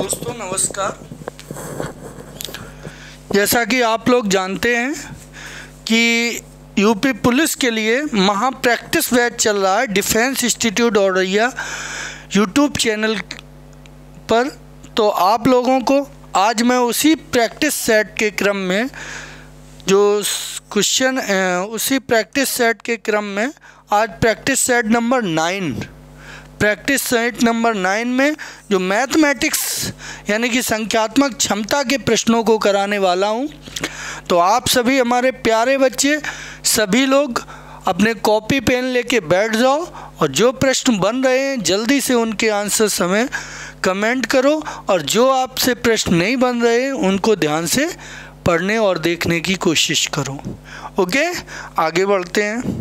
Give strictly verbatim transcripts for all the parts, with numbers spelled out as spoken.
दोस्तों नमस्कार। जैसा कि आप लोग जानते हैं कि यूपी पुलिस के लिए महा प्रैक्टिस बैच चल रहा है defence institute Auraiya YouTube channel पर। तो आप लोगों को आज मैं उसी प्रैक्टिस सेट के क्रम में जो क्वेश्चन उसी प्रैक्टिस सेट के क्रम में आज practice set number nine practice set number nine में जो मैथमेटिक्स यानी कि संख्यात्मक क्षमता के प्रश्नों को कराने वाला हूं। तो आप सभी हमारे प्यारे बच्चे सभी लोग अपने कॉपी पेन लेके बैठ जाओ और जो प्रश्न बन रहे हैं जल्दी से उनके आंसर हमें कमेंट करो, और जो आपसे प्रश्न नहीं बन रहे हैं उनको ध्यान से पढ़ने और देखने की कोशिश करो। ओके, आगे बढ़ते हैं।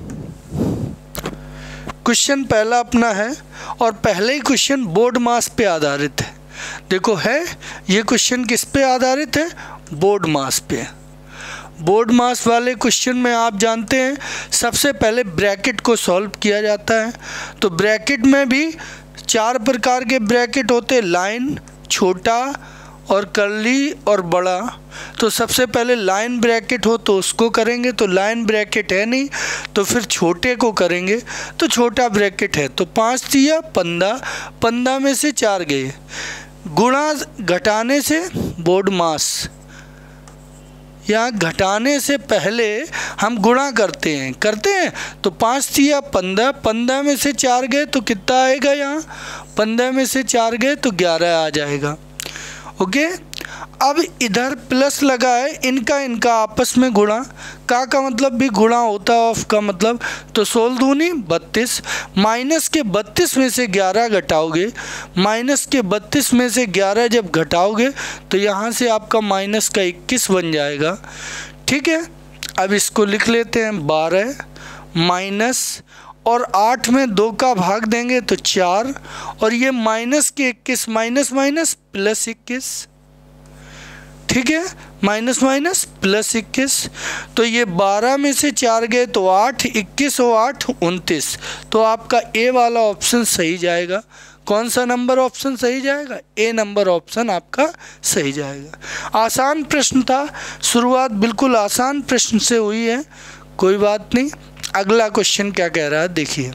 क्वेश्चन पहला अपना है और पहले ही क्वेश्चन बोर्ड मास पे आधारित है। देखो है ये क्वेश्चन किस पे आधारित है? बोर्ड मास पे। बोर्ड मास वाले क्वेश्चन में आप जानते हैं सबसे पहले ब्रैकेट को सॉल्व किया जाता है। तो ब्रैकेट में भी चार प्रकार के ब्रैकेट होते हैं, लाइन, छोटा और कर्ली और बड़ा। तो सबसे पहले लाइन ब्रैकेट हो तो उसको करेंगे, तो लाइन ब्रैकेट है नहीं तो फिर छोटे को करेंगे। तो छोटा ब्रैकेट है तो पाँच दिया पंद्रह, पंद्रह में से चार गए, गुणा घटाने से बोर्ड मास, या घटाने से पहले हम गुणा करते हैं करते हैं तो पाँच दिया पंद्रह, पंद्रह में से चार गए तो कितना आएगा? यहाँ पंद्रह में से चार गए तो ग्यारह आ जाएगा। ओके, अब इधर प्लस लगा है, इनका इनका आपस में गुणा, का का मतलब भी गुणा होता है, ऑफ का मतलब, तो सोलह दूनी बत्तीस, माइनस के बत्तीस में से ग्यारह घटाओगे, माइनस के बत्तीस में से ग्यारह जब घटाओगे तो यहाँ से आपका माइनस का इक्कीस बन जाएगा। ठीक है, अब इसको लिख लेते हैं बारह माइनस, और आठ में दो का भाग देंगे तो चार, और ये माइनस के इक्कीस, माइनस माइनस प्लस इक्कीस। ठीक है, माइनस माइनस प्लस इक्कीस, तो ये बारह में से चार गए तो आठ, इक्कीस और आठ उनतीस। तो आपका ए वाला ऑप्शन सही जाएगा। कौन सा नंबर ऑप्शन सही जाएगा? ए नंबर ऑप्शन आपका सही जाएगा। आसान प्रश्न था, शुरुआत बिल्कुल आसान प्रश्न से हुई है, कोई बात नहीं। अगला क्वेश्चन क्या कह रहा है देखिए,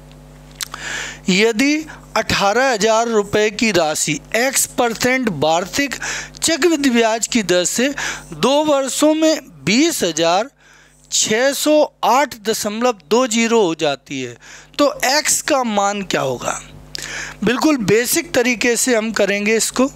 यदि अठारह हजार रुपये की राशि एक्स परसेंट वार्षिक चक्रवृद्धि ब्याज की दर से दो वर्षों में बीस हजार छः सौ आठ दशमलव दो जीरो हो जाती है तो एक्स का मान क्या होगा? बिल्कुल बेसिक तरीके से हम करेंगे इसको,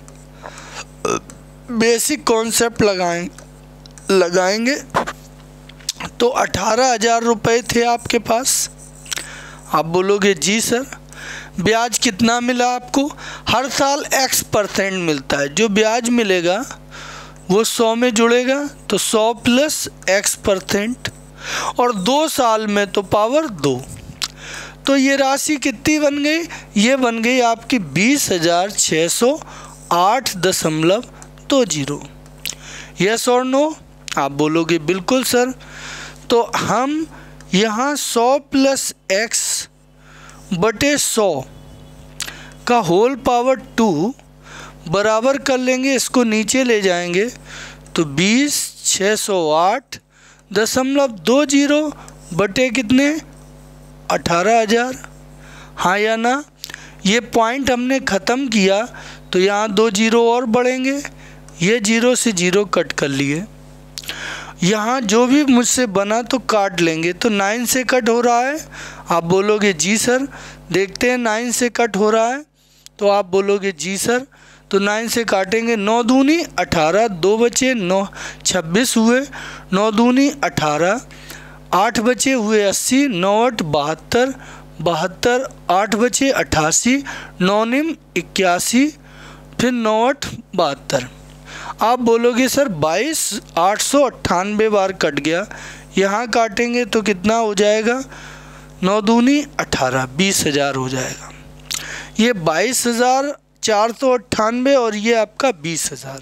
बेसिक कॉन्सेप्ट लगाएं लगाएंगे तो अठारह हजार रुपये थे आपके पास, आप बोलोगे जी सर ब्याज कितना मिला आपको? हर साल एक्स परसेंट मिलता है, जो ब्याज मिलेगा वो सौ में जुड़ेगा तो सौ प्लस एक्स परसेंट, और दो साल में तो पावर दो। तो ये राशि कितनी बन गई? ये बन गई आपकी बीस हजार छः सौ आठ दशमलव दो जीरो। यस और नो? आप बोलोगे बिल्कुल सर। तो हम यहाँ सौ प्लस एक्स बटे सौ का होल पावर टू बराबर कर लेंगे, इसको नीचे ले जाएंगे तो बीस छः सौ आठ दशमलव दो जीरो बटे कितने? अठारह हजार। हाँ या ना? ये पॉइंट हमने ख़त्म किया तो यहाँ दो जीरो और बढ़ेंगे, ये जीरो से जीरो कट कर लिए, यहाँ जो भी मुझसे बना तो काट लेंगे। तो नाइन से कट हो रहा है, आप बोलोगे जी सर। देखते हैं नाइन से कट हो रहा है तो आप बोलोगे जी सर। तो नाइन से काटेंगे, नौ दूनी अठारह, दो बचे नौ, छब्बीस हुए, नौ दूनी अठारह, आठ बचे हुए अस्सी, नौ आठ बहत्तर, बहत्तर आठ बचे अट्ठासी, नौ निम इक्यासी, फिर नौ आठ बहत्तर। आप बोलोगे सर बाईस आठ सौ अट्ठानवे बार कट गया, यहाँ काटेंगे तो कितना हो जाएगा? नौ दूनी अठारह, बीस हजार हो जाएगा। ये बाईस हजार चार सौ अट्ठानवे और ये आपका बीस हजार।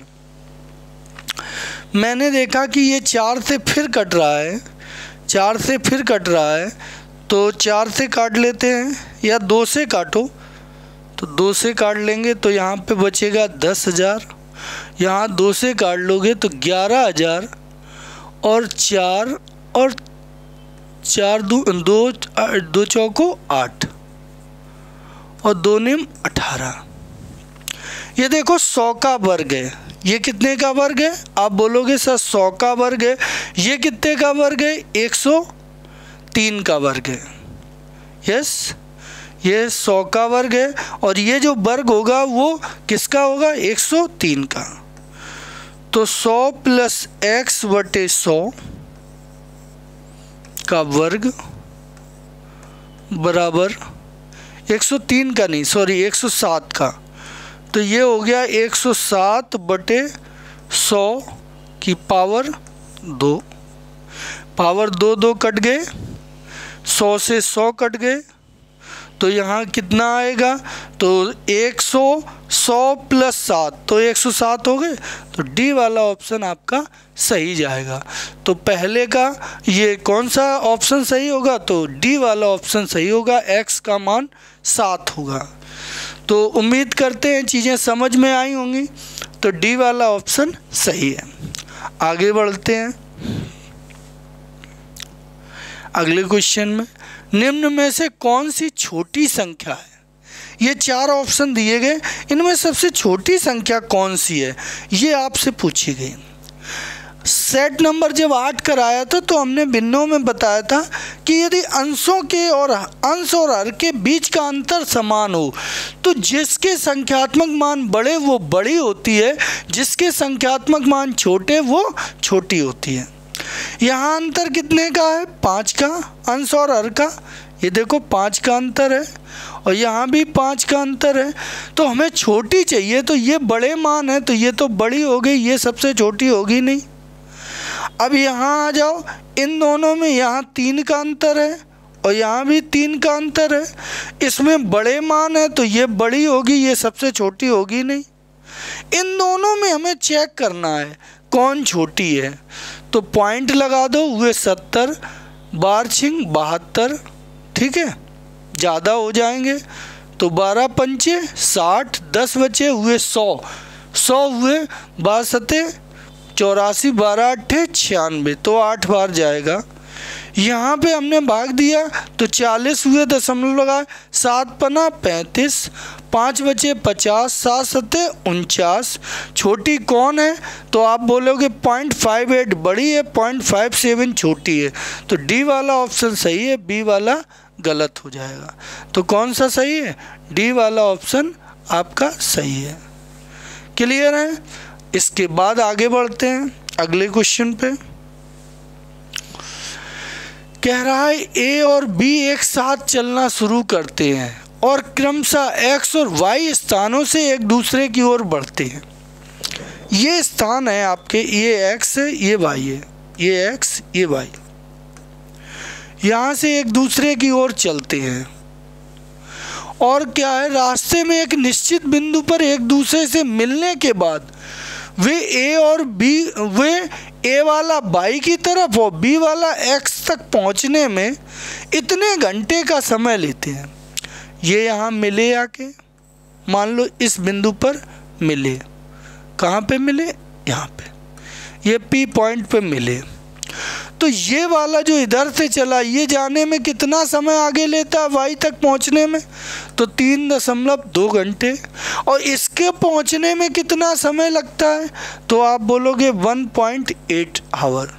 मैंने देखा कि ये चार से फिर कट रहा है, चार से फिर कट रहा है तो चार से काट लेते हैं, या दो से काटो तो दो से काट लेंगे तो यहाँ पे बचेगा दस हज़ार, यहाँ दो से काट लोगे तो ग्यारह हज़ार, और चार और चार दो दो दो चौको आठ, और दो निम अठारह। ये देखो सौ का वर्ग है, ये कितने का वर्ग है? आप बोलोगे सर सौ का वर्ग है, ये कितने का वर्ग है? एक सौ तीन का वर्ग है। यस, ये सौ का वर्ग है, और ये जो वर्ग होगा वो किसका होगा? एक सौ तीन का। तो सौ प्लस एक्स बटे सौ का वर्ग बराबर एक सौ तीन का नहीं, सॉरी एक सौ सात का। तो ये हो गया एक सौ सात बटे सौ की पावर दो। पावर दो दो कट गए, सौ से सौ कट गए, तो यहाँ कितना आएगा? तो एक सौ सौ प्लस सात, तो एक सौ सात हो गए। तो डी वाला ऑप्शन आपका सही जाएगा। तो पहले का ये कौन सा ऑप्शन सही होगा? तो डी वाला ऑप्शन सही होगा, एक्स का मान सात होगा। तो उम्मीद करते हैं चीज़ें समझ में आई होंगी। तो डी वाला ऑप्शन सही है। आगे बढ़ते हैं अगले क्वेश्चन में। निम्न में से कौन सी छोटी संख्या है? ये चार ऑप्शन दिए गए, इनमें सबसे छोटी संख्या कौन सी है, ये आपसे पूछी गई। सेट नंबर जब आठ कराया था तो हमने भिन्नों में बताया था कि यदि अंशों के और अंश और हर के बीच का अंतर समान हो तो जिसके संख्यात्मक मान बड़े वो बड़ी होती है, जिसके संख्यात्मक मान छोटे वो छोटी होती है। यहाँ अंतर कितने का है? पाँच का, अंश और हर का। ये देखो पाँच का अंतर है, और यहाँ भी पाँच का अंतर है। तो हमें छोटी चाहिए, तो ये बड़े मान है, तो ये तो बड़ी हो गई, ये सबसे छोटी होगी नहीं। अब यहाँ आ जाओ, इन दोनों में यहाँ तीन का अंतर है और यहाँ भी तीन का अंतर है। इसमें बड़े मान है तो ये बड़ी होगी, ये सबसे छोटी होगी नहीं। इन दोनों में हमें चेक करना है कौन छोटी है। तो पॉइंट लगा दो, हुए सत्तर, बार छिंग बहत्तर, ठीक है, ज़्यादा हो जाएंगे। तो बारह पंचे साठ, दस बचे हुए सौ, सौ हुए बासते चौरासी, बारह अट्ठे छियानवे, तो आठ बार जाएगा। यहाँ पे हमने भाग दिया तो चालीस हुए, दशमलव लगाए, सात पना पैंतीस, पाँच बचे पचास, सात सत्ते उनचास। छोटी कौन है? तो आप बोलोगे पॉइंट फाइव एट बड़ी है, पॉइंट फाइव सेवन छोटी है। तो डी वाला ऑप्शन सही है, बी वाला गलत हो जाएगा। तो कौन सा सही है? डी वाला ऑप्शन आपका सही है। क्लियर है? इसके बाद आगे बढ़ते हैं अगले क्वेश्चन पे। कह रहा है ए और बी एक साथ चलना शुरू करते हैं और क्रमशः एक्स और वाई स्थानों से एक दूसरे की ओर बढ़ते हैं। ये स्थान है आपके, ये एक्स है, ये वाई है, ये एक्स, ये वाई। यहाँ से एक दूसरे की ओर चलते हैं और क्या है, रास्ते में एक निश्चित बिंदु पर एक दूसरे से मिलने के बाद वे ए और बी वे ए वाला बाई की तरफ और बी वाला एक्स तक पहुंचने में इतने घंटे का समय लेते हैं। ये यहाँ मिले आके, मान लो इस बिंदु पर मिले। कहाँ पे मिले? यहाँ पे, ये पी पॉइंट पे मिले। तो ये वाला जो इधर से चला, ये जाने में कितना समय आगे लेता है वाई तक पहुंचने में? तो तीन दशमलव दो घंटे। और इसके पहुंचने में कितना समय लगता है? तो आप बोलोगे वन पॉइंट एट आवर।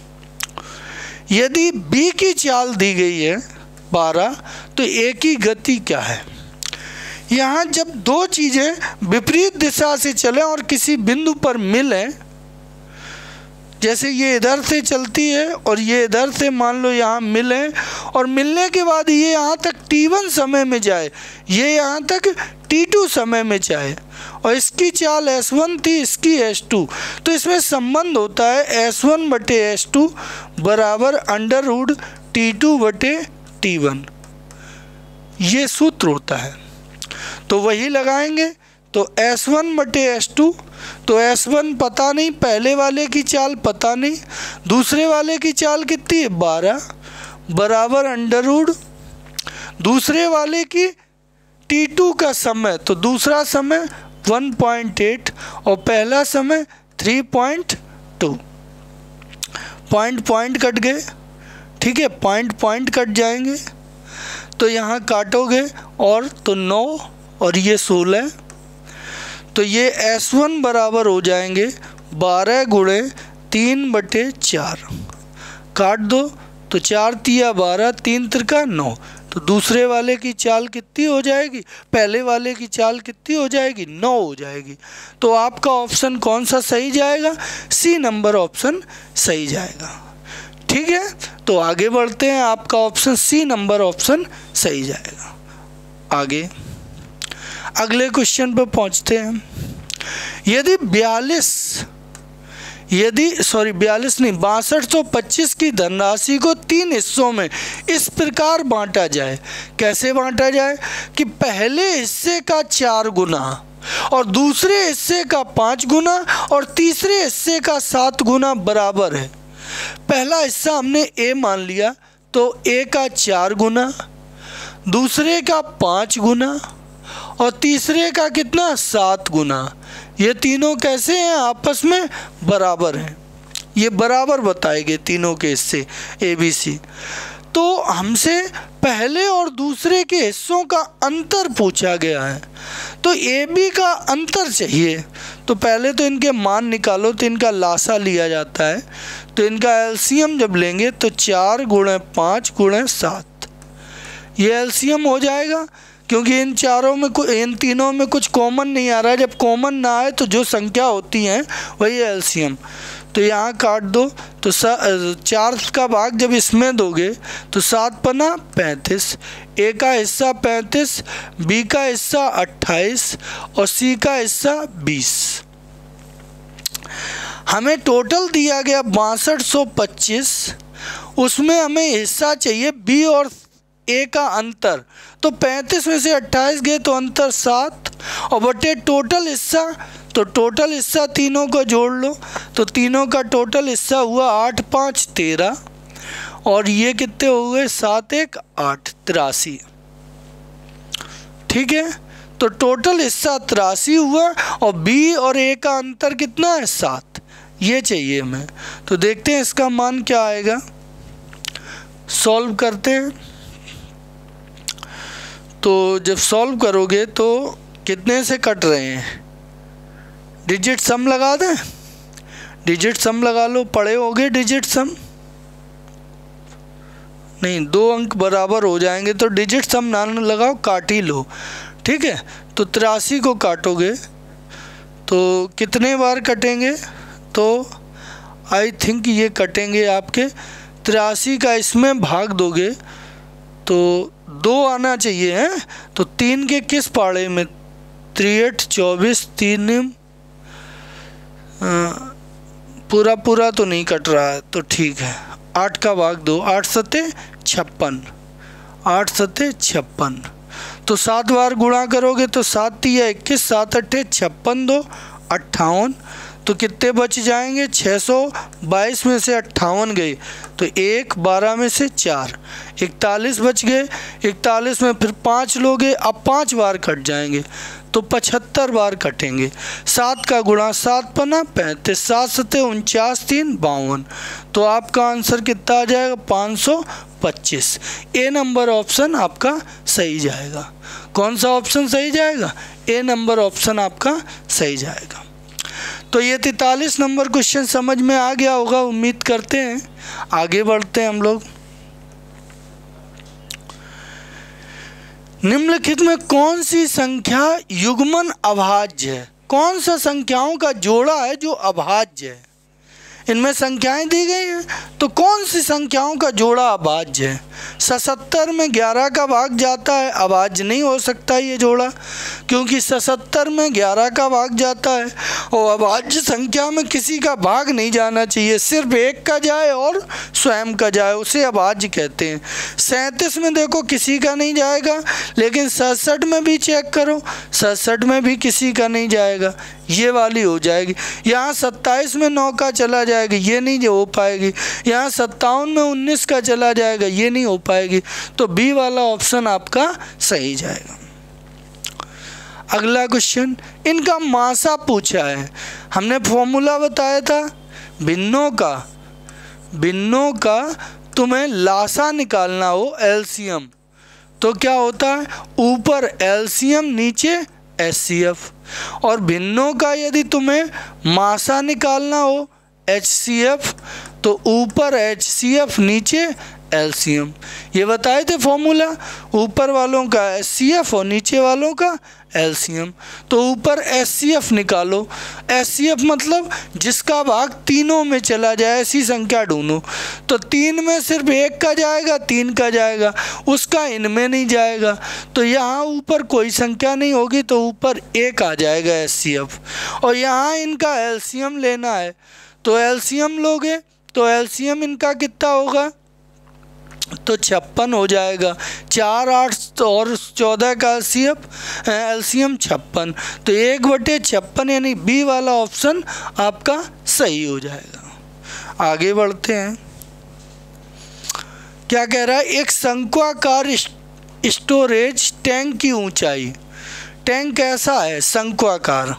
यदि बी की चाल दी गई है बारह, तो ए की गति क्या है? यहाँ जब दो चीज़ें विपरीत दिशा से चलें और किसी बिंदु पर मिलें, जैसे ये इधर से चलती है और ये इधर से मान लो यहाँ मिले, और मिलने के बाद ये यहाँ तक टी वन समय में जाए, ये यहाँ तक टी टू समय में जाए, और इसकी चाल एस वन थी, इसकी एस टू। तो इसमें संबंध होता है एस वन बटे एस टू बराबर अंडर रूट टी टू बटे टी वन। ये सूत्र होता है, तो वही लगाएंगे। तो एस वन बटे एस टू, तो एस वन पता नहीं, पहले वाले की चाल पता नहीं, दूसरे वाले की चाल कितनी है? बारह, बराबर अंडर रूट दूसरे वाले की टी टू का समय, तो दूसरा समय वन पॉइंट एट और पहला समय three point two. Point point cut गए, ठीक है, पॉइंट पॉइंट कट जाएंगे, तो यहाँ काटोगे और तो नौ और ये सोलह, तो ये एस वन बराबर हो जाएंगे बारह गुणे तीन बटे चार। काट दो तो चार तिया बारह, तीन त्रिका नौ, तो दूसरे वाले की चाल कितनी हो जाएगी, पहले वाले की चाल कितनी हो जाएगी, नौ हो जाएगी। तो आपका ऑप्शन कौन सा सही जाएगा, सी नंबर ऑप्शन सही जाएगा। ठीक है, तो आगे बढ़ते हैं, आपका ऑप्शन सी नंबर ऑप्शन सही जाएगा। आगे अगले क्वेश्चन पर पहुंचते हैं। यदि बयालीस यदि सॉरी बयालीस नहीं बासठ सौ पच्चीस की धनराशि को तीन हिस्सों में इस प्रकार बांटा जाए, कैसे बांटा जाए कि पहले हिस्से का चार गुना और दूसरे हिस्से का पाँच गुना और तीसरे हिस्से का सात गुना बराबर है। पहला हिस्सा हमने ए मान लिया, तो ए का चार गुना, दूसरे का पाँच गुना और तीसरे का कितना, सात गुना। ये तीनों कैसे हैं, आपस में बराबर हैं, ये बराबर बताएंगे तीनों के हिस्से ए बी सी। तो हमसे पहले और दूसरे के हिस्सों का अंतर पूछा गया है, तो ए बी का अंतर चाहिए। तो पहले तो इनके मान निकालो, तो इनका लासा लिया जाता है, तो इनका एलसीएम जब लेंगे तो चार गुणे पाँच गुणे सात, ये एलसीएम हो जाएगा, क्योंकि इन चारों में इन तीनों में कुछ कॉमन नहीं आ रहा है। जब कॉमन ना आए तो जो संख्या होती हैं वही एलसीएम। तो यहाँ काट दो, तो चार का भाग जब इसमें दोगे तो सात पना पैंतीस, ए का हिस्सा पैंतीस, बी का हिस्सा अट्ठाईस और सी का हिस्सा बीस। हमें टोटल दिया गया बासठ सौ पच्चीस, उसमें हमें हिस्सा चाहिए बी और ए का अंतर, तो पैंतीस में से अट्ठाईस गए तो अंतर सात और बटे टोटल हिस्सा, तो टोटल हिस्सा तीनों को जोड़ लो, तो तीनों का टोटल हिस्सा हुआ आठ पाँच तेरह और ये कितने हो गए, सात एक आठ, तिरासी। ठीक है, तो टोटल हिस्सा तिरासी हुआ और बी और ए का अंतर कितना है, सात, ये चाहिए हमें। तो देखते हैं इसका मान क्या आएगा, सॉल्व करते हैं। तो जब सॉल्व करोगे तो कितने से कट रहे हैं, डिजिट सम लगा दें, डिजिट सम लगा लो, पढ़े होगे डिजिट सम, नहीं दो अंक बराबर हो जाएंगे तो डिजिट सम ना लगाओ, काट ही लो। ठीक है, तो तिरासी को काटोगे तो कितने बार कटेंगे, तो आई थिंक ये कटेंगे आपके तिरासी का इसमें भाग दोगे तो दो आना चाहिए है, तो तीन के किस पाड़े में, तिरसठ चौबीस, तीन पूरा पूरा तो नहीं कट रहा है, तो ठीक है, आठ का भाग दो, आठ सत्ते छप्पन, आठ सत्ते छप्पन, तो सात बार गुणा करोगे तो सात तिया इक्कीस, सात अट्ठे छप्पन, दो अट्ठावन, तो कितने बच जाएंगे, छः सौ बाईस में से अट्ठावन गए तो एक, बारह में से चार, इकतालीस बच गए, इकतालीस में फिर पाँच लोगे, अब पाँच बार कट जाएंगे तो पचहत्तर बार कटेंगे। सात का गुणा सात पना पैंतीस, सात सत्ते उनचास, तीन बावन, तो आपका आंसर कितना आ जाएगा, पाँच सौ पच्चीस। ए नंबर ऑप्शन आपका सही जाएगा। कौन सा ऑप्शन सही जाएगा, ए नंबर ऑप्शन आपका सही जाएगा। तो ये तैंतालीस नंबर क्वेश्चन समझ में आ गया होगा, उम्मीद करते हैं। आगे बढ़ते हैं हम लोग। निम्नलिखित में कौन सी संख्या युग्मन अभाज्य है, कौन सा संख्याओं का जोड़ा है जो अभाज्य है। इनमें संख्याएं दी गई हैं, तो कौन सी संख्याओं का जोड़ा अभाज्य है। सतहत्तर में ग्यारह का भाग जाता है, अभाज्य नहीं हो सकता ये जोड़ा, क्योंकि सतहत्तर में ग्यारह का भाग जाता है और अभाज्य संख्या में किसी का भाग नहीं जाना चाहिए, सिर्फ एक का जाए और स्वयं का जाए, उसे अभाज्य कहते हैं। सैंतीस में देखो किसी का नहीं जाएगा, लेकिन सड़सठ में भी चेक करो, सड़सठ में भी किसी का नहीं जाएगा, ये वाली हो जाएगी। यहाँ सत्ताईस में नौ का चला जाएगा, ये नहीं हो पाएगी। यहाँ सत्तावन में उन्नीस का चला जाएगा, ये नहीं हो पाएगी। तो बी वाला ऑप्शन आपका सही जाएगा। अगला क्वेश्चन, इनका मासा पूछा है। हमने फॉर्मूला बताया था भिन्नों का, भिन्नों का तुम्हें लासा निकालना हो एलसीएम, तो क्या होता है, ऊपर एलसीएम नीचे एचसीएफ, और भिन्नों का यदि तुम्हें मासा निकालना हो एचसीएफ, तो ऊपर एचसीएफ नीचे एलसीएम। ये बताए थे फॉर्मूला, ऊपर वालों का एचसीएफ और नीचे वालों का एलसीएम। तो ऊपर एचसीएफ निकालो, एचसीएफ मतलब जिसका भाग तीनों में चला जाए ऐसी संख्या ढूंढो। तो तीन में सिर्फ एक का जाएगा, तीन का जाएगा, उसका इनमें नहीं जाएगा, तो यहाँ ऊपर कोई संख्या नहीं होगी, तो ऊपर एक आ जाएगा एचसीएफ। और यहाँ इनका एलसीएम लेना है, तो एलसीएम लोगे तो एलसीएम इनका कितना होगा, तो छप्पन हो जाएगा। चार आठ और चौदह का एलसीएफ एलसीएम छप्पन, तो एक बटे छप्पन यानी बी वाला ऑप्शन आपका सही हो जाएगा। आगे बढ़ते हैं, क्या कह रहा है, एक शंक्वाकार स्टोरेज टैंक की ऊंचाई, टैंक कैसा है, शंक्वाकार,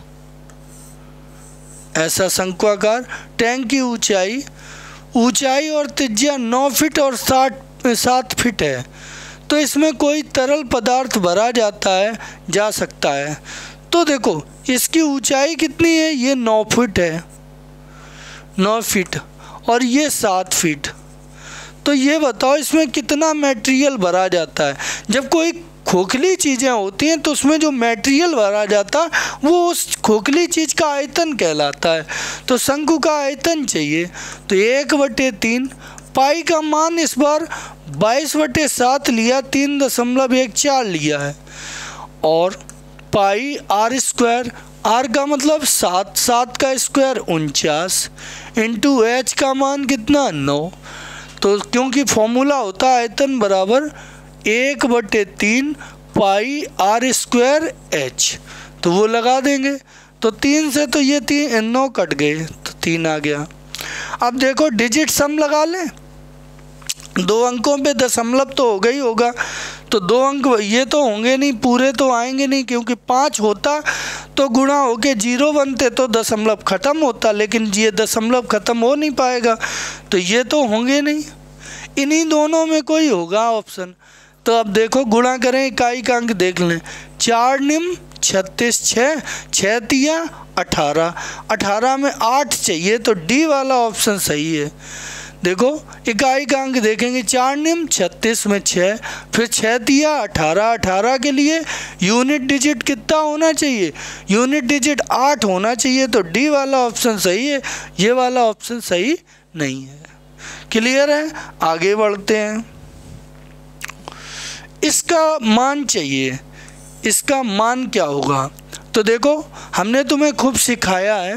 ऐसा शंक्वाकार टैंक की ऊंचाई ऊंचाई और त्रिज्या नौ फीट और साठ सात फीट है, तो इसमें कोई तरल पदार्थ भरा जाता है जा सकता है। तो देखो इसकी ऊंचाई कितनी है, ये नौ फीट है, नौ फीट और ये सात फीट, तो ये बताओ इसमें कितना मटेरियल भरा जाता है। जब कोई खोखली चीज़ें होती हैं तो उसमें जो मटेरियल भरा जाता है वो उस खोखली चीज़ का आयतन कहलाता है। तो शंकु का आयतन चाहिए, तो एक बटे तीन, पाई का मान इस बार बाईस बटे सात लिया, तीन दशमलव एक चार लिया है, और पाई आर स्क्वायर, आर का मतलब सात, सात का स्क्वायर उनचास, इंटू एच का मान कितना, नौ। तो क्योंकि फॉर्मूला होता है आयतन बराबर एक बटे तीन पाई आर स्क्वायर एच, तो वो लगा देंगे, तो तीन से तो ये तीन नौ कट गए, तो तीन आ गया। अब देखो डिजिट सम लगा लें, दो अंकों पे दशमलव तो होगा ही होगा, तो दो अंक ये तो होंगे नहीं, पूरे तो आएंगे नहीं, क्योंकि पाँच होता तो गुणा होके जीरो बनते तो दशमलव ख़त्म होता, लेकिन ये दशमलव ख़त्म हो नहीं पाएगा, तो ये तो होंगे नहीं, इन्हीं दोनों में कोई होगा ऑप्शन। तो अब देखो गुणा करें, इकाई का अंक देख लें, चार निम छत्तीस, छः छः तिया अठारह, अठारह में आठ चाहिए, तो डी वाला ऑप्शन सही है। देखो इकाई का अंक देखेंगे, चार निम छत्तीस में छः, फिर छः तिया अठारह, अठारह के लिए यूनिट डिजिट कितना होना चाहिए, यूनिट डिजिट आठ होना चाहिए, तो डी वाला ऑप्शन सही है, ये वाला ऑप्शन सही नहीं है। क्लियर है, आगे बढ़ते हैं। इसका मान चाहिए, इसका मान क्या होगा, तो देखो हमने तुम्हें खूब सिखाया है,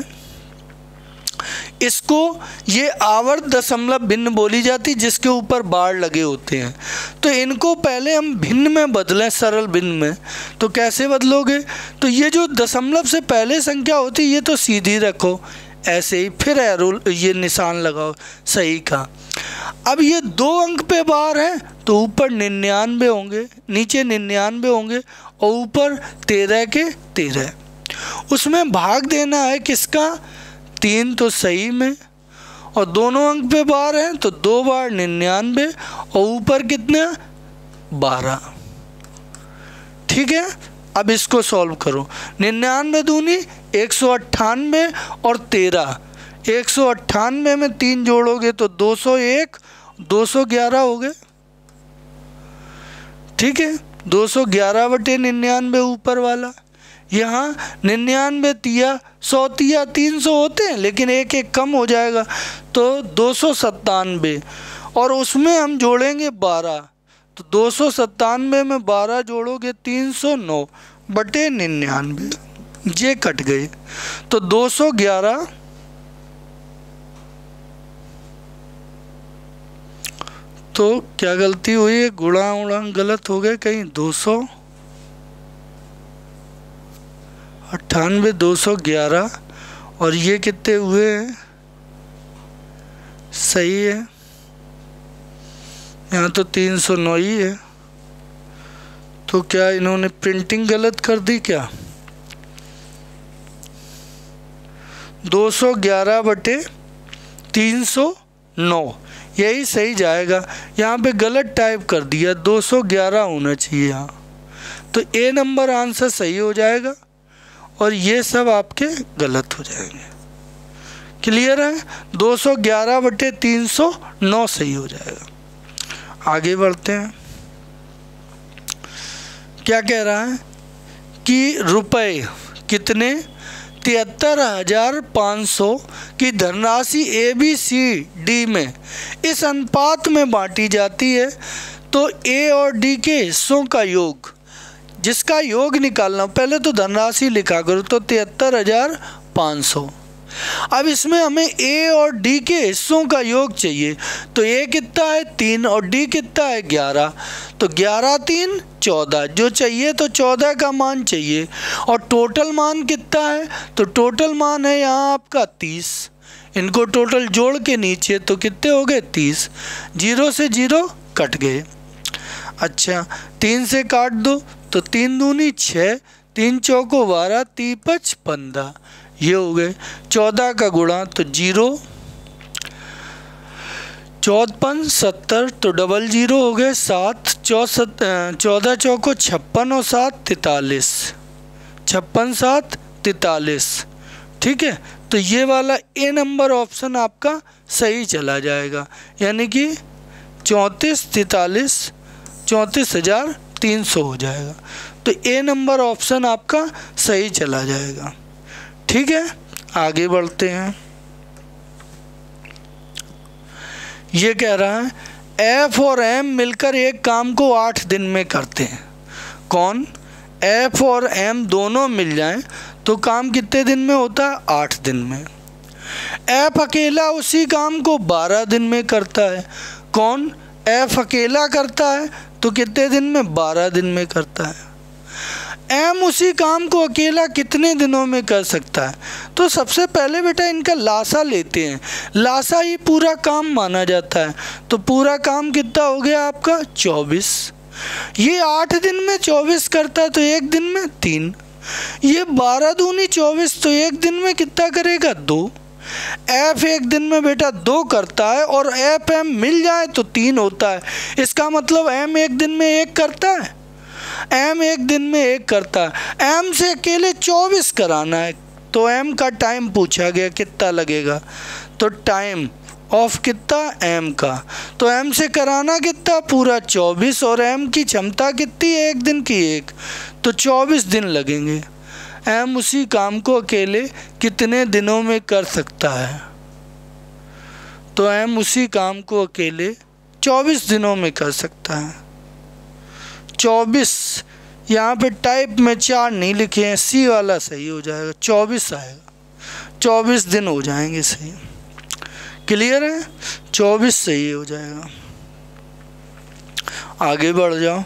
इसको ये आवर्त दशमलव भिन्न बोली जाती जिसके ऊपर बार लगे होते हैं, तो इनको पहले हम भिन्न में बदलें, सरल भिन्न में। तो कैसे बदलोगे, तो ये जो दशमलव से पहले संख्या होती है ये तो सीधी रखो ऐसे ही, फिर एरो ये निशान लगाओ सही का। अब ये दो अंक पे बार है तो ऊपर निन्यानवे होंगे, नीचे निन्यानवे होंगे, और ऊपर तेरह के तेरह, उसमें भाग देना है किसका, तीन, तो सही में, और दोनों अंक पे बार हैं तो दो बार निन्यानवे और ऊपर कितना, बारह। ठीक है, अब इसको सॉल्व करो, निन्यानवे दूनी एक सौ अट्ठानवे और तेरह, एक सौ अट्ठानवे में तीन जोड़ोगे तो दो सौ एक, दो सौ ग्यारह हो गए। ठीक है, दो सौ ग्यारह बटे निन्यानवे ऊपर वाला, यहाँ निन्यानवे तिया सौ तिया तीन सौ होते हैं, लेकिन एक एक कम हो जाएगा, तो दो सौ सत्तानवे, और उसमें हम जोड़ेंगे बारह, तो दो सौ सत्तानवे में बारह जोड़ोगे तीन सौ नौ बटे निन्यानवे, ये कट गए, तो दो सौ ग्यारह, तो क्या गलती हुई है, गुणा उड़ा गलत हो गए कहीं, दो सौ अट्ठानवे, दो सौ ग्यारह, और ये कितने हुए हैं, सही है, यहाँ तो तीन सौ नौ ही है, तो क्या इन्होंने प्रिंटिंग गलत कर दी क्या, दो सौ ग्यारह बटे तीन सौ नौ, यही सही जाएगा। यहाँ पे गलत टाइप कर दिया, दो सौ ग्यारह होना चाहिए यहाँ, तो ए नंबर आंसर सही हो जाएगा और ये सब आपके गलत हो जाएंगे। क्लियर है? दो सौ ग्यारह बटे तीन सौ नौ सही हो जाएगा। आगे बढ़ते हैं। क्या कह रहा है कि रुपए कितने तिहत्तर हजार पाँच सौ की धनराशि ए बी सी डी में इस अनुपात में बांटी जाती है, तो ए और डी के हिस्सों का योग, जिसका योग निकालना, पहले तो धनराशि लिखा करो, तो तिहत्तर हजार पाँच सौ। अब इसमें हमें ए और डी के हिस्सों का योग चाहिए, तो ए कितना है तीन और डी कितना है ग्यारह, तो ग्यारह तीन चौदह, जो चाहिए तो चौदह का मान चाहिए। और टोटल मान कितना है, तो टोटल मान है यहाँ आपका तीस, इनको टोटल जोड़ के नीचे तो कितने हो गए तीस, जीरो से जीरो कट गए। अच्छा, तीन से काट दो तो तीन दूनी छः, तीन चौको बारह, तीन पच पंद्रह, ये हो गए। चौदह का गुणा तो जीरो, चौदपन सत्तर, तो डबल जीरो हो गए सात, चौसठ चौदह चौको छप्पन और सात तैतालीस, छप्पन सात तैतालीस। ठीक है, तो ये वाला ए नंबर ऑप्शन आपका सही चला जाएगा, यानी कि चौंतीस तैतालीस चौंतीस हजार तीन सौ हो जाएगा। तो ए नंबर ऑप्शन आपका सही चला जाएगा। ठीक है, आगे बढ़ते हैं। ये कह रहा है एफ और एम मिलकर एक काम को आठ दिन में करते हैं। कौन? एफ और एम दोनों मिल जाएं तो काम कितने दिन में होता है? आठ दिन में। एफ अकेला उसी काम को बारह दिन में करता है। कौन? एफ अकेला करता है तो कितने दिन में? बारह दिन में करता है। एम उसी काम को अकेला कितने दिनों में कर सकता है? तो सबसे पहले बेटा इनका लासा लेते हैं, लासा ही पूरा काम माना जाता है, तो पूरा काम कितना हो गया आपका? चौबीस। ये आठ दिन में चौबीस करता है तो एक दिन में तीन, ये बारह दूनी चौबीस, तो एक दिन में कितना करेगा? दो। एफ एक दिन में बेटा दो करता है और एफ एम मिल जाए तो तीन होता है। इसका मतलब एम एक दिन में एक करता है, एम एक दिन में एक करता है। एम से अकेले चौबीस कराना है, तो एम का टाइम पूछा गया कितना लगेगा, तो टाइम ऑफ कितना? एम का, तो एम से कराना कितना? पूरा चौबीस, और एम की क्षमता कितनी है? एक दिन की एक, तो चौबीस दिन लगेंगे। एम उसी काम को अकेले कितने दिनों में कर सकता है? तो एम उसी काम को अकेले चौबीस दिनों में कर सकता है। चौबीस, यहाँ पे टाइप में चार नहीं लिखे हैं, सी वाला सही हो जाएगा, चौबीस आएगा, चौबीस दिन हो जाएंगे सही। क्लियर है? चौबीस सही हो जाएगा। आगे बढ़ जाओ।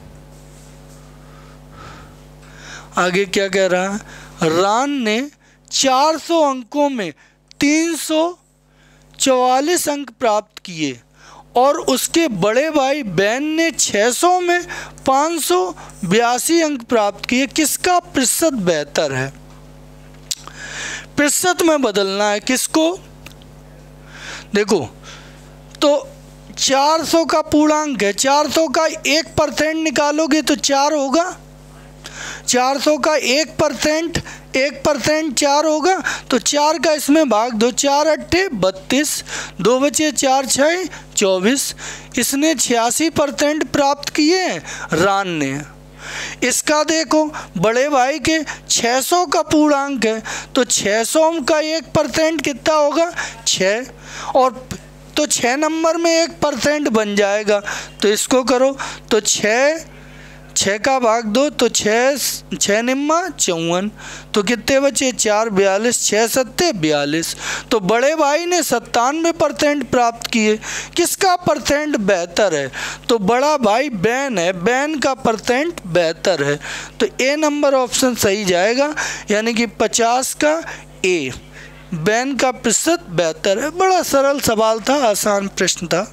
आगे क्या कह रहा है? रान ने चार सौ अंकों में तीन सौ चौवालीस अंक प्राप्त किए और उसके बड़े भाई बैन ने छह सौ में पाँच सौ बयासी अंक प्राप्त किए। किसका प्रतिशत बेहतर है? प्रतिशत में बदलना है किसको? देखो, तो चार सौ का पूर्णांक है, चार सौ का एक परसेंट निकालोगे तो चार होगा, चार सौ का एक परसेंट एक परसेंट चार होगा, तो चार का इसमें भाग दो, चार अट्ठे बत्तीस, दो बचे चार छः चौबीस। इसने छियासी परसेंट प्राप्त किए हैं रान ने। इसका देखो, बड़े भाई के छह सौ का पूर्णांक है, तो छह सौ का एक परसेंट कितना होगा? छः, और तो छः नंबर में एक परसेंट बन जाएगा, तो इसको करो, तो छः छः का भाग दो, तो छः छः निम्मा चौवन, तो कितने बचे? चार बयालीस, छः सत्ते बयालीस। तो बड़े भाई ने सत्तानवे परसेंट प्राप्त किए। किसका परसेंट बेहतर है? तो बड़ा भाई बैन है, बैन का परसेंट बेहतर है, तो ए नंबर ऑप्शन सही जाएगा, यानी कि पचास का ए, बैन का प्रतिशत बेहतर है। बड़ा सरल सवाल था, आसान प्रश्न था।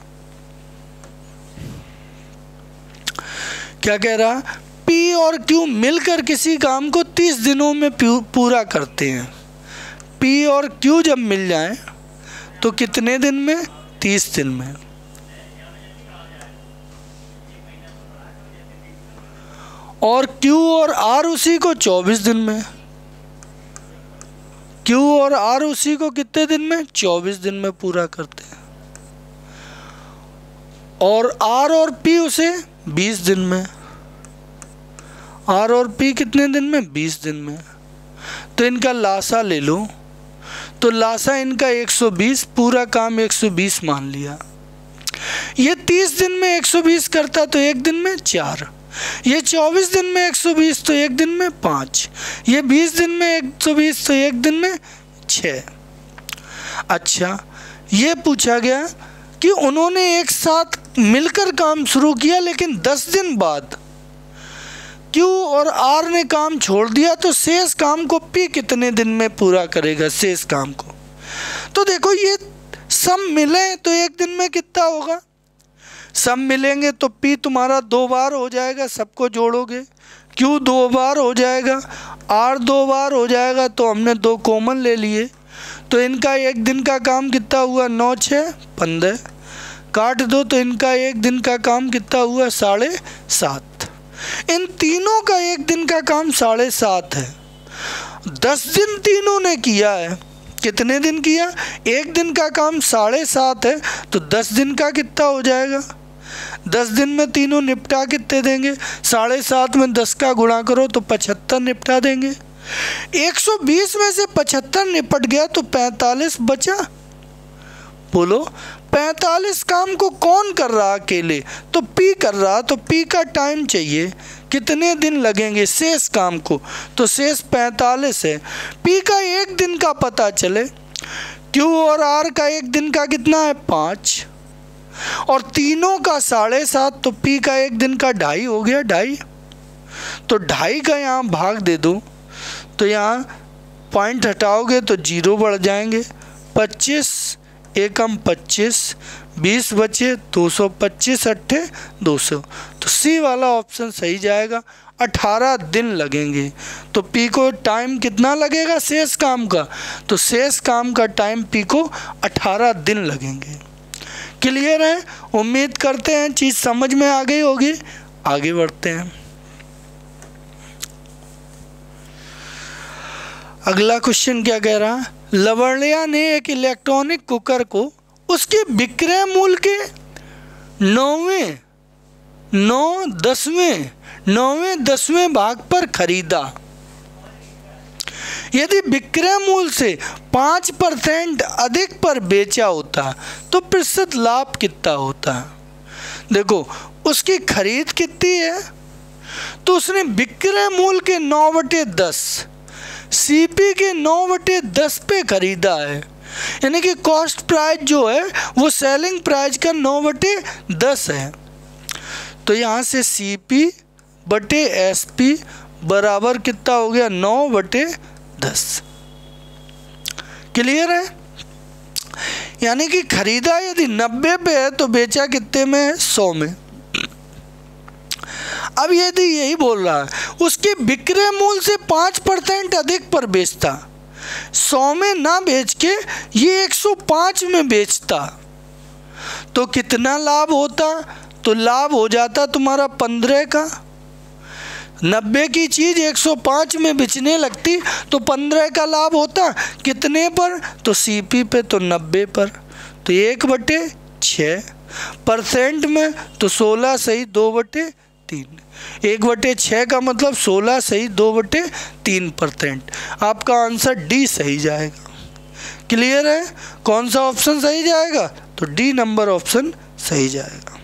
क्या कह रहा? पी और क्यू मिलकर किसी काम को तीस दिनों में पूरा करते हैं। पी और क्यू जब मिल जाएं तो कितने दिन में? तीस दिन में। और क्यू और आर उसी को चौबीस दिन में। क्यू और आर उसी को कितने दिन में? चौबीस दिन में पूरा करते हैं। और आर और पी उसे बीस दिन में। आर और पी कितने दिन में? बीस दिन में। तो इनका लासा ले लो, तो लासा इनका एक सौ बीस, पूरा काम एक सौ बीस मान लिया। ये तीस दिन में एक सौ बीस करता तो एक दिन में चार। ये चौबीस दिन में एक सौ बीस तो एक दिन में पाँच। ये बीस दिन में एक सौ बीस तो एक दिन में छः। अच्छा, ये पूछा गया कि उन्होंने एक साथ मिलकर काम शुरू किया, लेकिन दस दिन बाद क्यू और आर ने काम छोड़ दिया, तो शेष काम को पी कितने दिन में पूरा करेगा? शेष काम को तो देखो, ये सब मिले तो एक दिन में कितना होगा? सब मिलेंगे तो पी तुम्हारा दो बार हो जाएगा, सबको जोड़ोगे। क्यू दो बार हो जाएगा, आर दो बार हो जाएगा, तो हमने दो कॉमन ले लिए। तो इनका एक दिन का काम कितना हुआ? नौ छः पंद्रह, काट दो तो इनका एक दिन का काम कितना हुआ? साढ़े सात। इन तीनों का एक दिन का काम साढ़े सात है। दस दिन तीनों ने किया है। कितने दिन किया? एक दिन का काम साढ़े सात है, तो दस दिन का कितना हो जाएगा? दस दिन में तीनों निपटा कितने देंगे? साढ़े सात में दस का गुणा करो तो पचहत्तर निपटा देंगे। एक सौ बीस में से पचहत्तर निपट गया तो पैंतालीस बचा। बोलो, पैंतालीस काम को कौन कर रहा अकेले? तो पी कर रहा। तो पी का टाइम चाहिए, कितने दिन लगेंगे शेष काम को? तो शेष पैंतालीस है। पी का एक दिन का पता चले, क्यू और आर का एक दिन का कितना है? पाँच। और तीनों का साढ़े सात, तो पी का एक दिन का ढाई हो गया। ढाई, तो ढाई का यहाँ भाग दे दो, तो यहाँ पॉइंट हटाओगे तो जीरो बढ़ जाएंगे। पच्चीस एकम पच्चीस, बीस बचे, दो सौ पच्चीस अट्ठे दो सौ। तो सी वाला ऑप्शन सही जाएगा। अठारह दिन लगेंगे। तो पी को टाइम कितना लगेगा शेष काम का? तो शेष काम का टाइम पी को अठारह दिन लगेंगे। क्लियर है? उम्मीद करते हैं चीज़ समझ में आ गई होगी। आगे बढ़ते हैं। अगला क्वेश्चन क्या कह रहा है? लवण्या ने एक इलेक्ट्रॉनिक कुकर को उसके विक्रय मूल्य के नौवें नौ दसवें नौवें दसवें भाग पर खरीदा। यदि विक्रय मूल्य से पाँच परसेंट अधिक पर बेचा होता तो प्रतिशत लाभ कितना होता? देखो, उसकी खरीद कितनी है, तो उसने विक्रय मूल्य के नौ बटे दस सीपी के नौ बटे दस पे खरीदा है। यानी कि कॉस्ट प्राइस जो है वो सेलिंग प्राइस का नौ बटे दस है। तो यहाँ से सीपी बटे एसपी बराबर कितना हो गया? नौ बटे दस। क्लियर है? यानी कि खरीदा यदि नब्बे पे है तो बेचा कितने में है? सौ में। अब यदि यही बोल रहा है उसके विक्रय मूल्य से पाँच परसेंट अधिक पर बेचता, सौ में ना बेच के ये एक सौ पाँच में बेचता, तो कितना लाभ होता? तो लाभ हो जाता तुम्हारा पंद्रह का। नब्बे की चीज़ एक सौ पाँच में बेचने लगती तो पंद्रह का लाभ होता। कितने पर? तो सीपी पे, तो नब्बे पर। तो एक बटे छः परसेंट में, तो सोलह सही दो बटे तीन। एक बटे छः का मतलब सोलह सही दो बटे तीन परसेंट। आपका आंसर डी सही जाएगा। क्लियर है? कौन सा ऑप्शन सही जाएगा? तो डी नंबर ऑप्शन सही जाएगा।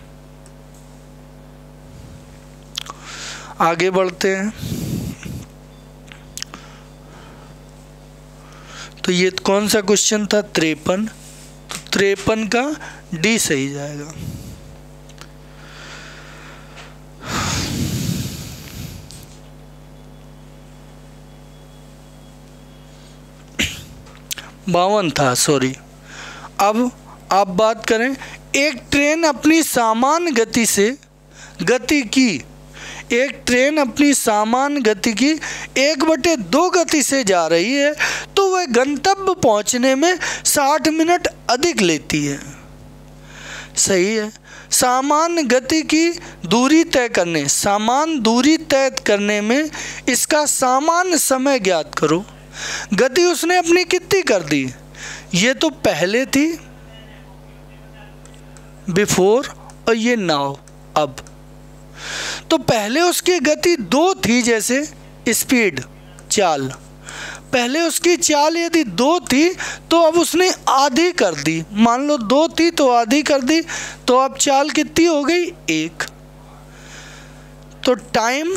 आगे बढ़ते हैं। तो ये कौन सा क्वेश्चन था? तिरपन। तो तिरपन का डी सही जाएगा। बावन था, सॉरी। अब आप बात करें, एक ट्रेन अपनी सामान्य गति से गति की एक ट्रेन अपनी सामान्य गति की एक बटे दो गति से जा रही है तो वह गंतव्य पहुंचने में साठ मिनट अधिक लेती है। सही है। सामान्य गति की दूरी तय करने सामान्य दूरी तय करने में इसका सामान्य समय ज्ञात करो। गति उसने अपनी कितनी कर दी, ये तो पहले थी बिफोर और ये नाउ अब। तो पहले उसकी गति दो थी, जैसे स्पीड चाल, पहले उसकी चाल यदि दो थी तो अब उसने आधी कर दी। मान लो दो थी तो आधी कर दी, तो अब चाल कितनी हो गई, एक। तो टाइम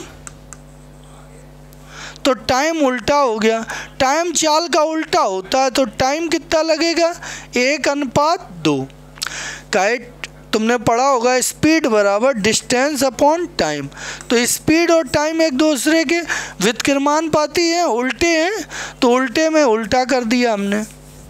तो टाइम उल्टा हो गया। टाइम चाल का उल्टा होता है तो टाइम कितना लगेगा, एक अनुपात दो। काइट तुमने पढ़ा होगा, स्पीड बराबर डिस्टेंस अपॉन टाइम। तो स्पीड और टाइम एक दूसरे के व्युत्क्रमानुपाती हैं, उल्टे हैं, तो उल्टे में उल्टा कर दिया हमने।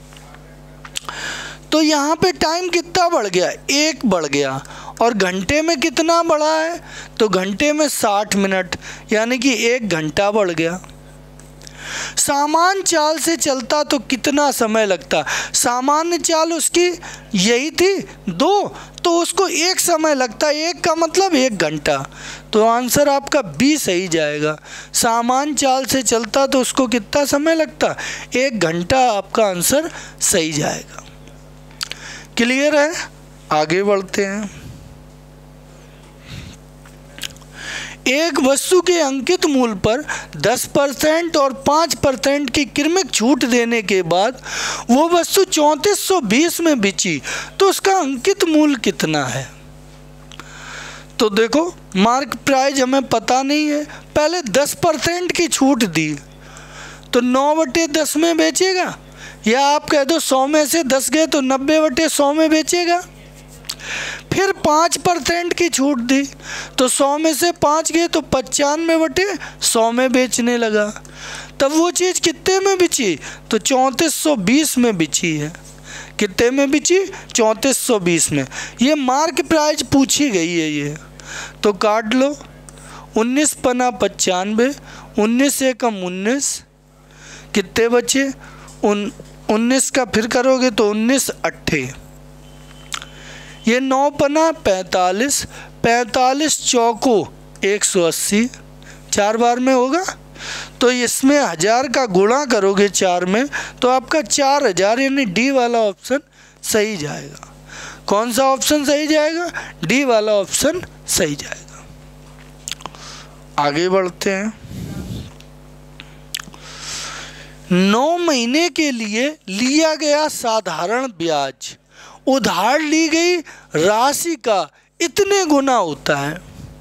तो यहाँ पे टाइम कितना बढ़ गया, एक बढ़ गया। और घंटे में कितना बढ़ा है, तो घंटे में साठ मिनट, यानी कि एक घंटा बढ़ गया। सामान्य चाल से चलता तो कितना समय लगता, सामान्य चाल उसकी यही थी दो, तो उसको एक समय लगता, एक का मतलब एक घंटा। तो आंसर आपका बी सही जाएगा। सामान्य चाल से चलता तो उसको कितना समय लगता, एक घंटा, आपका आंसर सही जाएगा। क्लियर है, आगे बढ़ते हैं। एक वस्तु के अंकित मूल्य पर दस परसेंट और पाँच परसेंट की क्रमिक छूट देने के बाद वो वस्तु चौंतीस सौ बीस में बिची, तो उसका अंकित मूल्य कितना है। तो देखो, मार्क प्राइस हमें पता नहीं है, पहले दस परसेंट की छूट दी तो नौ बटे दस में बेचेगा, या आप कह दो सौ में से दस गए तो नब्बे बटे सौ में बेचेगा। फिर पाँच परसेंट की छूट दी तो सौ में से पाँच गए तो पचानवे बटे सौ में बेचने लगा। तब वो चीज़ कितने में बिची, तो चौंतीस सौ बीस में बिची है। कितने में बिची, चौंतीस सौ बीस में। ये मार्क प्राइस पूछी गई है ये, तो काट लो। उन्नीस पना पचानवे, उन्नीस एकम उन्नीस, कितने बचे, उन उन्नीस का फिर करोगे तो उन्नीस अट्ठे, ये नौ पना पैंतालीस, पैंतालीस चौको एक सौ अस्सी, चार बार में होगा। तो इसमें हज़ार का गुणा करोगे चार में तो आपका चार हज़ार, यानी डी वाला ऑप्शन सही जाएगा। कौन सा ऑप्शन सही जाएगा, डी वाला ऑप्शन सही जाएगा। आगे बढ़ते हैं। नौ महीने के लिए लिया गया साधारण ब्याज उधार ली गई राशि का इतने गुना होता है,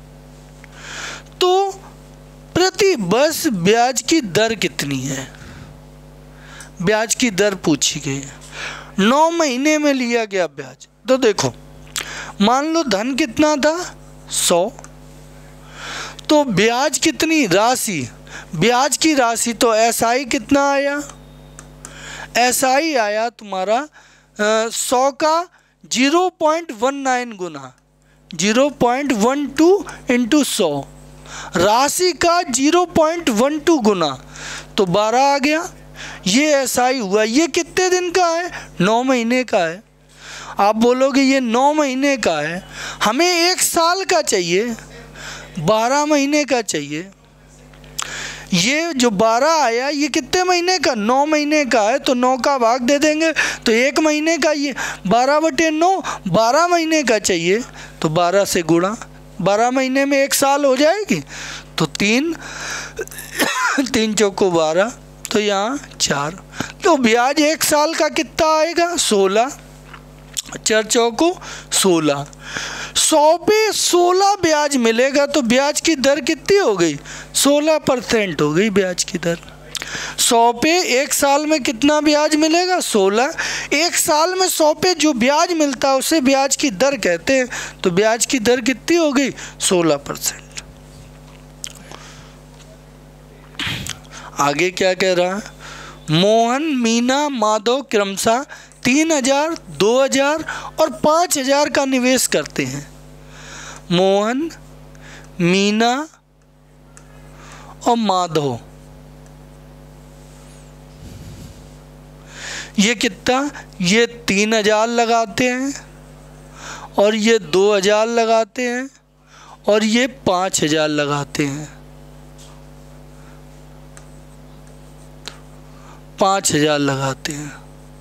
तो प्रति वर्ष ब्याज की दर कितनी है। ब्याज की दर पूछी गई है, नौ महीने में लिया गया ब्याज। तो देखो, मान लो धन कितना था, सौ, तो ब्याज कितनी, राशि, ब्याज की राशि, तो एस आई कितना आया, एस आई आया तुम्हारा सौ का जीरो पॉइंट वन नाइन गुना, zero point one two into सौ, राशि का जीरो पॉइंट वन टू गुना, तो बारह आ गया। ये ऐसा ही हुआ। ये कितने दिन का है, नौ महीने का है। आप बोलोगे ये नौ महीने का है, हमें एक साल का चाहिए, बारह महीने का चाहिए। ये जो बारह आया ये कितने महीने का, नौ महीने का है, तो नौ का भाग दे देंगे तो एक महीने का, ये बारह बटे नौ, बारह महीने का चाहिए, तो बारह से गुणा, बारह महीने में एक साल हो जाएगी, तो तीन तीन चौको बारह, तो यहाँ चार, तो ब्याज एक साल का कितना आएगा, सोलह, चार चौको सोलह, सौ पे सोलह ब्याज मिलेगा, तो ब्याज की दर कितनी हो गई, सोलह परसेंट हो गई ब्याज की दर। सौ पे एक साल में कितना ब्याज मिलेगा, सोलह, एक साल में सौ पे जो ब्याज मिलता है उसे ब्याज की दर कहते हैं, तो ब्याज की दर कितनी हो गई, सोलह परसेंट। आगे क्या कह रहा है, मोहन, मीना, माधव क्रमशः तीन हजार, दो हजार और पाँच हजार का निवेश करते हैं। मोहन, मीना, और माधव, ये कितना, ये तीन हजार लगाते हैं और ये दो हजार लगाते हैं और ये पाँच हजार लगाते हैं, पाँच हजार लगाते हैं।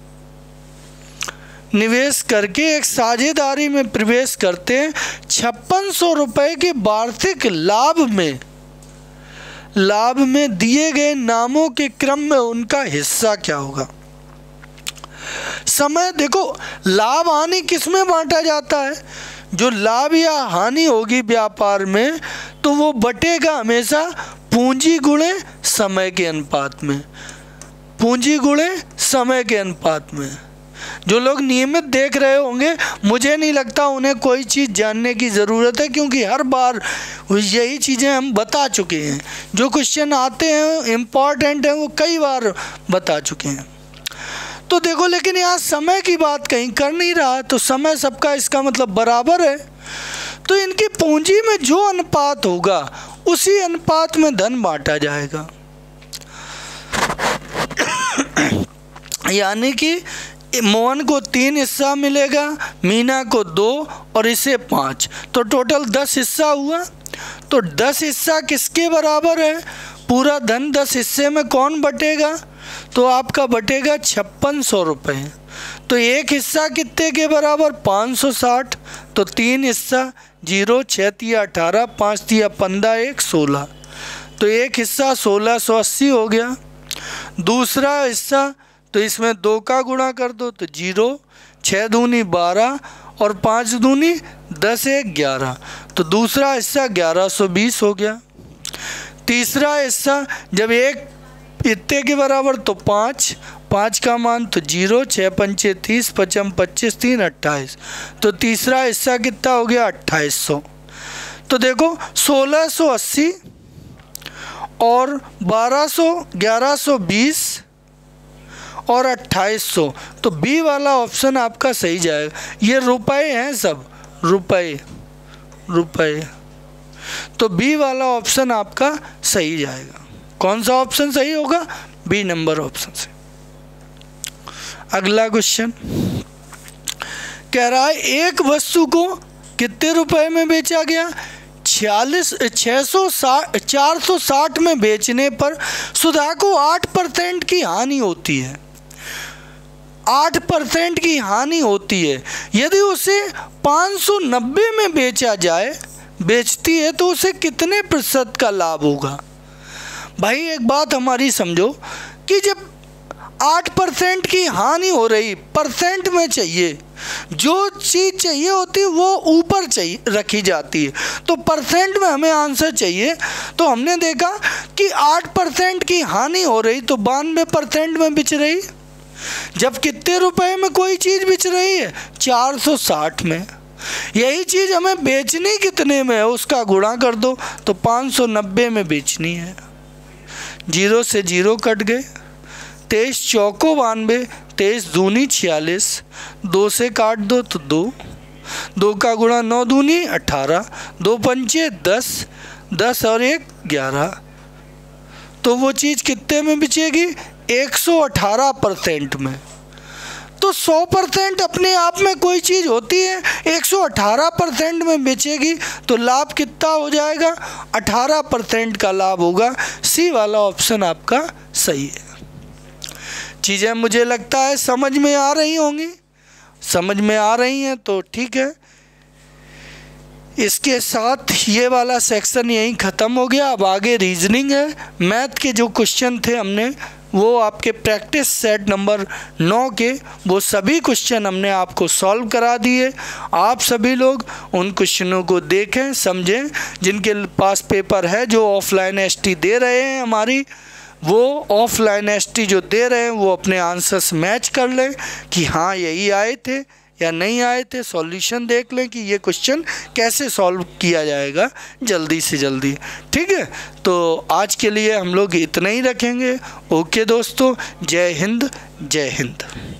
निवेश करके एक साझेदारी में प्रवेश करते हैं। छप्पन सौ रुपये के वार्षिक लाभ में लाभ में दिए गए नामों के क्रम में उनका हिस्सा क्या होगा। समय देखो, लाभ हानि किस में बांटा जाता है, जो लाभ या हानि होगी व्यापार में तो वो बटेगा हमेशा पूंजी गुणे समय के अनुपात में, पूंजी गुणे समय के अनुपात में। जो लोग नियमित देख रहे होंगे, मुझे नहीं लगता उन्हें कोई चीज़ जानने की ज़रूरत है, क्योंकि हर बार यही चीज़ें हम बता चुके हैं। जो क्वेश्चन आते हैं इम्पॉर्टेंट हैं वो कई बार बता चुके हैं। तो देखो, लेकिन यहाँ समय की बात कहीं कर नहीं रहा, तो समय सबका इसका मतलब बराबर है। तो इनकी पूंजी में जो अनुपात होगा उसी अनुपात में धन बांटा जाएगा। यानी कि मोहन को तीन हिस्सा मिलेगा, मीना को दो और इसे पाँच, तो टोटल दस हिस्सा हुआ। तो दस हिस्सा किसके बराबर है, पूरा धन दस हिस्से में कौन बटेगा, तो आपका बटेगा छप्पन सौ रुपये। तो एक हिस्सा कितने के बराबर, पाँच सौ साठ, तो तीन हिस्सा जीरो, छः तिया अठारह, पाँच तिया पंद्रह, एक सोलह, तो एक हिस्सा सोलह सौ अस्सी हो गया। दूसरा हिस्सा, तो इसमें दो का गुणा कर दो तो जीरो, छः दूनी बारह और पाँच दूनी दस, एक ग्यारह, तो दूसरा हिस्सा ग्यारह सौ बीस हो गया। तीसरा हिस्सा, जब एक इतने के बराबर तो पाँच, पाँच का मान तो जीरो, छः पंचे तीस, पचम पच्चीस, तीन अट्ठाईस, तो तीसरा हिस्सा कितना हो गया, अट्ठाईस सौ। तो देखो, सोलह सौ अस्सी और बारह सौ, ग्यारह सौ बीस और अट्ठाईस सौ, तो बी वाला ऑप्शन आपका सही जाएगा। ये रुपए हैं सब, रुपए रुपए, तो बी वाला ऑप्शन आपका सही जाएगा। कौन सा ऑप्शन सही होगा, बी नंबर ऑप्शन से। अगला क्वेश्चन कह रहा है, एक वस्तु को कितने रुपए में बेचा गया, छियालीस छः सौ साठ चार सौ साठ में बेचने पर सुधा को आठ परसेंट की हानि होती है। आठ परसेंट की हानि होती है। यदि उसे पाँच सौ नब्बे में बेचा जाए बेचती है तो उसे कितने प्रतिशत का लाभ होगा। भाई एक बात हमारी समझो कि जब आठ परसेंट की हानि हो रही, परसेंट में चाहिए, जो चीज़ चाहिए होती है वो ऊपर चाहिए रखी जाती है, तो परसेंट में हमें आंसर चाहिए। तो हमने देखा कि आठ परसेंट की हानि हो रही तो बानवे परसेंट में बिच रही। जब कितने रुपए में कोई चीज़ बिच रही है, चार सौ साठ में। यही चीज़ हमें बेचनी कितने में है उसका गुणा कर दो, तो पाँच सौ नब्बे में बेचनी है। जीरो से जीरो कट गए, तेईस चौको बानवे, तेईस दूनी छियालीस, दो से काट दो तो दो, दो का गुणा नौ दूनी अठारह, दो पंचे दस, दस और एक ग्यारह, तो वो चीज़ कितने में बिचेगी, एक सौ अठारह परसेंट में। तो सौ परसेंट अपने आप में कोई चीज़ होती है, एक सौ अठारह परसेंट में बेचेगी तो लाभ कितना हो जाएगा, अठारह परसेंट का लाभ होगा। सी वाला ऑप्शन आपका सही है। चीज़ें मुझे लगता है समझ में आ रही होंगी, समझ में आ रही हैं तो ठीक है। इसके साथ ये वाला सेक्शन यहीं ख़त्म हो गया। अब आगे रीजनिंग है। मैथ के जो क्वेश्चन थे हमने वो आपके प्रैक्टिस सेट नंबर नौ के वो सभी क्वेश्चन हमने आपको सॉल्व करा दिए। आप सभी लोग उन क्वेश्चनों को देखें, समझें। जिनके पास पेपर है, जो ऑफलाइन एसटी दे रहे हैं हमारी, वो ऑफलाइन एसटी जो दे रहे हैं वो अपने आंसर्स मैच कर लें कि हाँ यही आए थे या नहीं आए थे। सॉल्यूशन देख लें कि ये क्वेश्चन कैसे सॉल्व किया जाएगा जल्दी से जल्दी। ठीक है, तो आज के लिए हम लोग इतना ही रखेंगे। ओके दोस्तों, जय हिंद, जय हिंद।